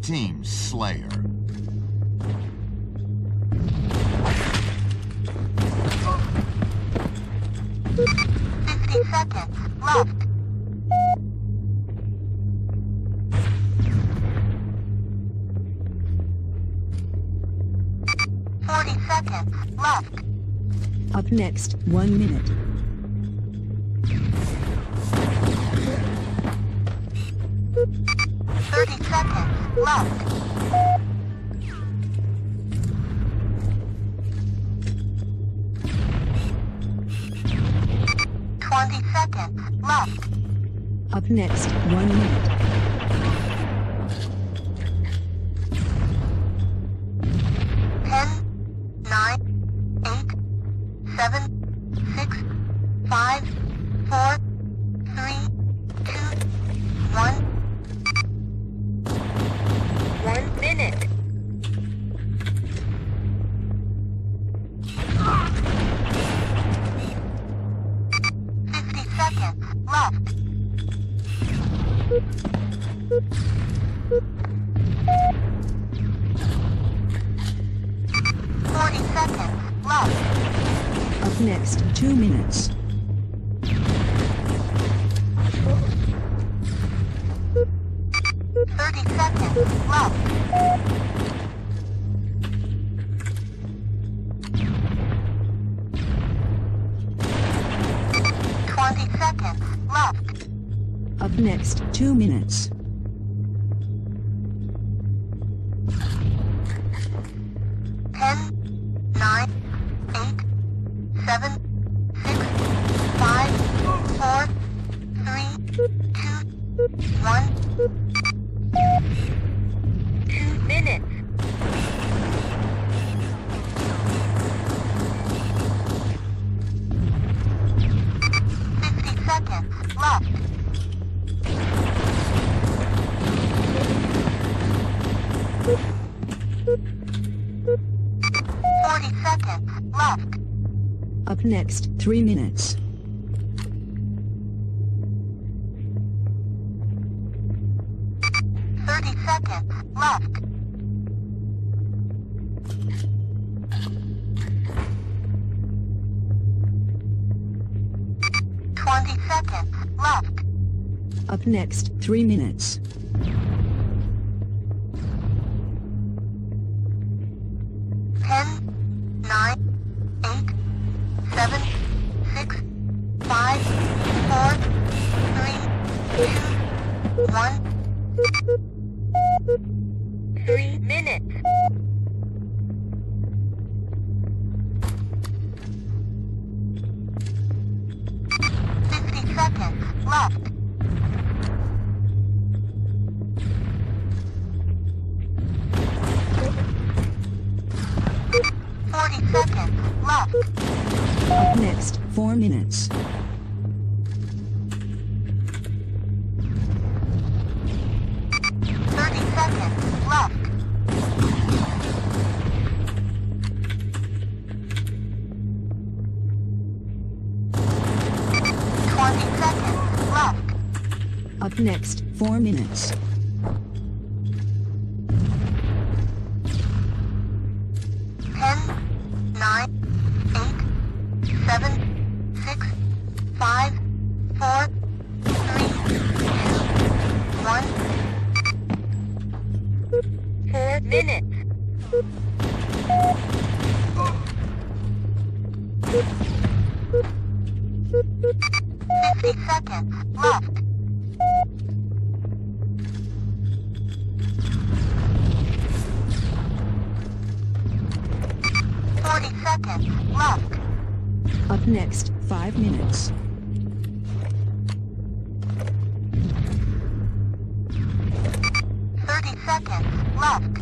Team Slayer. Seconds left. 40 seconds left. Up next, 1 minute. 30 seconds left. 20 seconds left. Up next, 1 minute. 10, 9, 8, 7, 6, 5, 4, 3, 2, 1. 1 minute. 50 seconds left. 40 seconds left. Up next, 2 minutes. 30 seconds left. 20 seconds left. Up next, 2 minutes. 10, 9, 8, 7, 6, 5, 4, 3, 2, 1. 2 minutes. 50 seconds left. 40 seconds left. Up next, 3 minutes. 30 seconds left. 20 seconds left. Up next, 3 minutes. 10, 9, 8, 7, 6, 5, 4, 3, 2, 1. 3 minutes. 50 seconds left. 40 seconds left. Up next, 4 minutes. 30 seconds left. 20 seconds left. Up next, 4 minutes. 10, 9, 8, 7, 6, 5, 4, 3, 2, 1. 4 minutes. 50 seconds left. 40 seconds left. Up next, 5 minutes. 30 seconds left.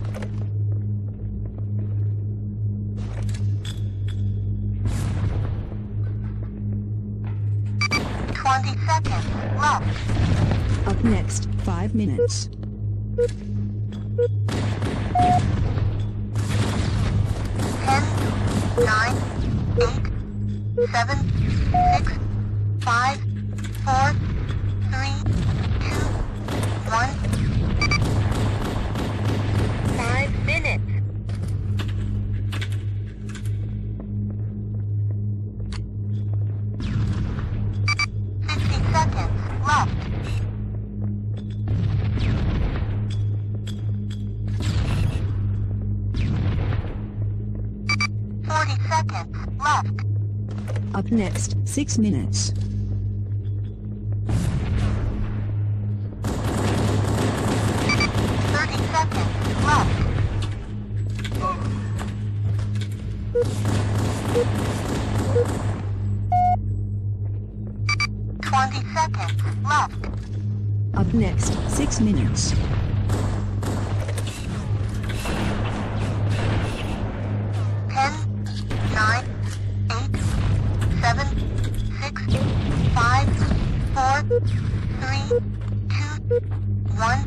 20 seconds left. Up next, 5 minutes. 10, 9, 8, 7, 6, 5, 4, 3, 2, 1. seconds left. Up next, 6 minutes. 30 seconds left. 20 seconds left. Up next, 6 minutes. 10, 9, 8, 7, 6, 5, 4, 3, 2, 1.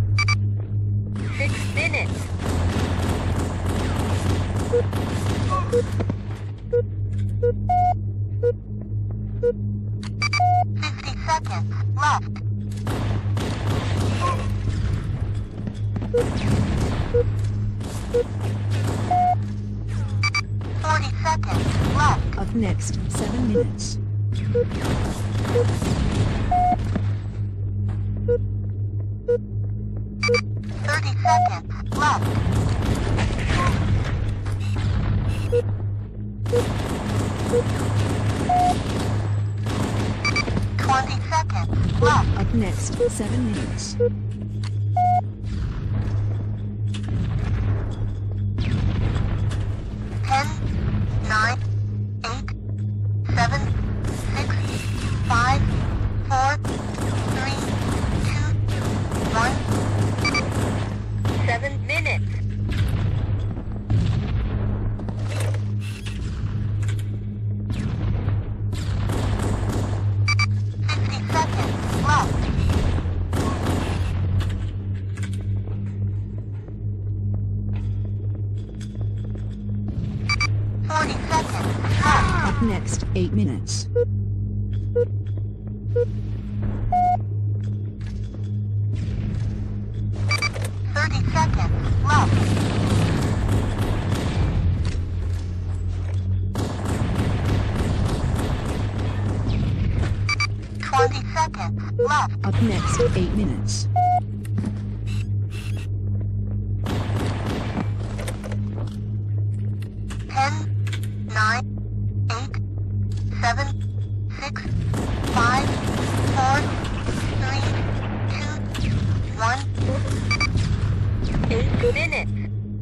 6 minutes. 50 seconds left. 40 seconds left. Up next, 7 minutes. 30 seconds left. 20 seconds left. Up next, 7 minutes. 10, 9, 8, 7, 6, 5, 4, 3, 2, 1. 7 minutes. 50 seconds left. 40 seconds left. Up next, 8 minutes. 30 seconds left. 20 seconds left. Up next, 8 minutes. 10, 9, 8, 7, 6, 5, 4, 3, 2, 1. 8 minutes.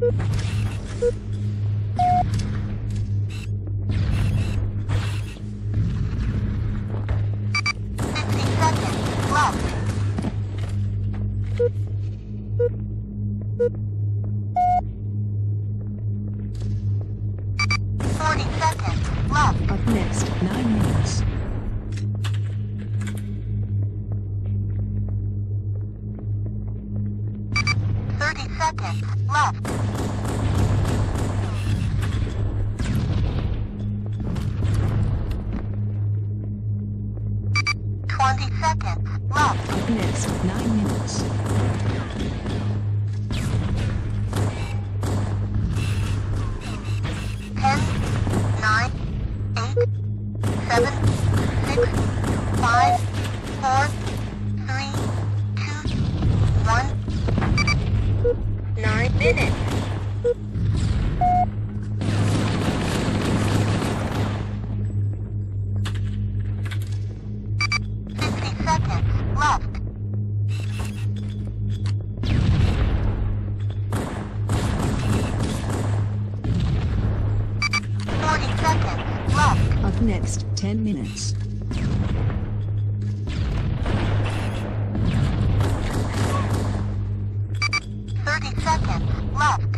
50 seconds left. 40 seconds left. Up next, 9 minutes. 30 seconds left. 20 seconds left. Up next, 9 minutes. 10, 9, 8, 7, 6, 5, 4, 3, 2, 1. 9 minutes. 50 seconds left. 40 seconds left. Up next, 10 minutes. 30 seconds left.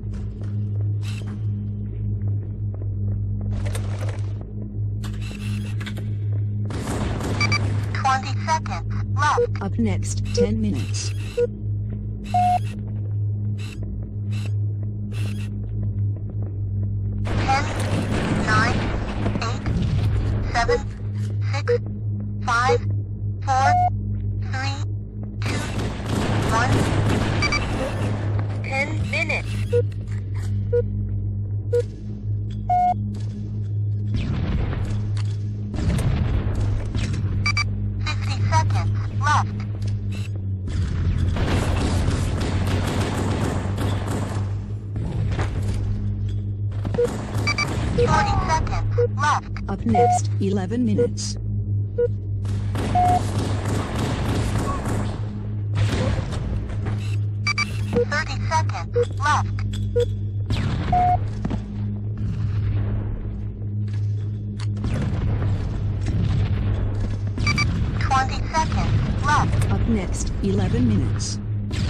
20 seconds left. Up next, 10 minutes. 10, 9, 8, 7, 6, 5, 4, 3, 2, 1. 10 minutes. 50 seconds left. 40 left. Up next, 11 minutes. 30 seconds left. 20 seconds left. Up next, 11 minutes.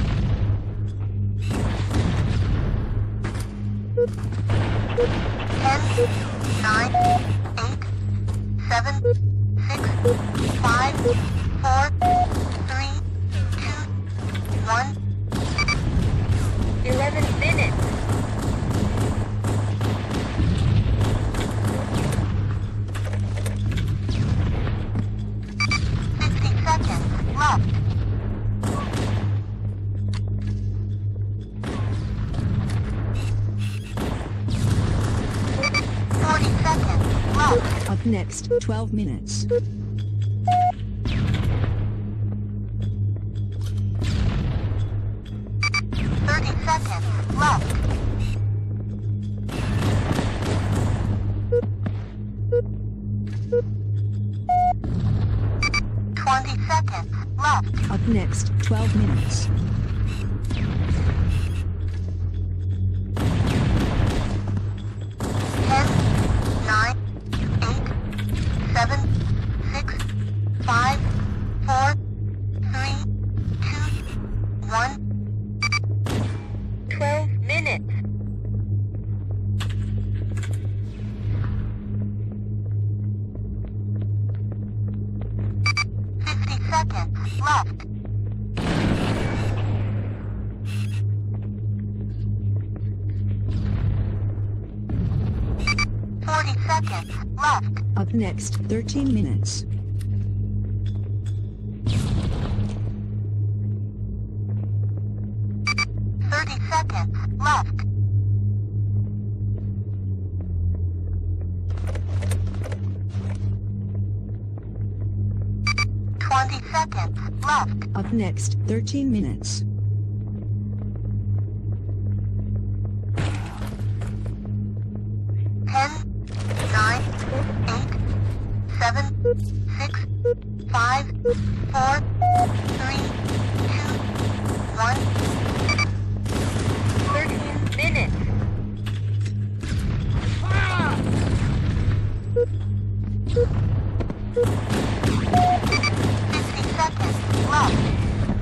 10, 9, 8, 7, 6, 5, 4, 3, 2, 1. 11 minutes. 50 seconds left. 40 seconds left. Up next, 12 minutes. 30 seconds left. 20 seconds left. Up next, 12 minutes. 10, 9, 8, 7, 6, 5, 4, 3, 2, 1. 12 minutes. 50 seconds left. 40 seconds left. Up next, 13 minutes. 30 seconds left. 20 seconds left. Up next, 13 minutes. 10, 9, 8, 7, 6, 5, 4, 3, 2, 1. 13 minutes. 50 seconds left.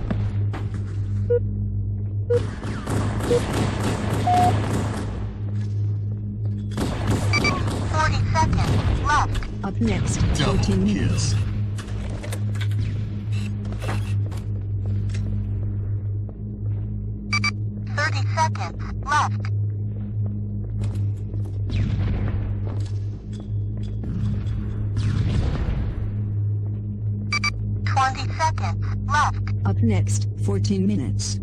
40 seconds left. Up next, 14 minutes. 30 seconds left. 20 seconds left. Up next, 14 minutes.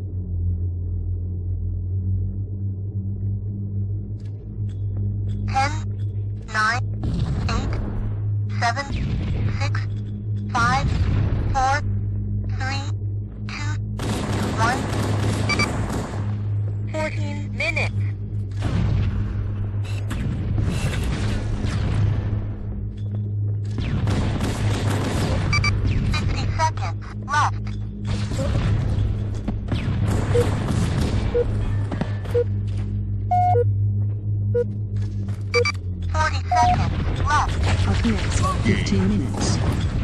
10, 9, 8, 7, 6, 5, 4, 3, 2, 1. 14 minutes. 50 seconds left. 40 seconds left. Up next, 15 minutes.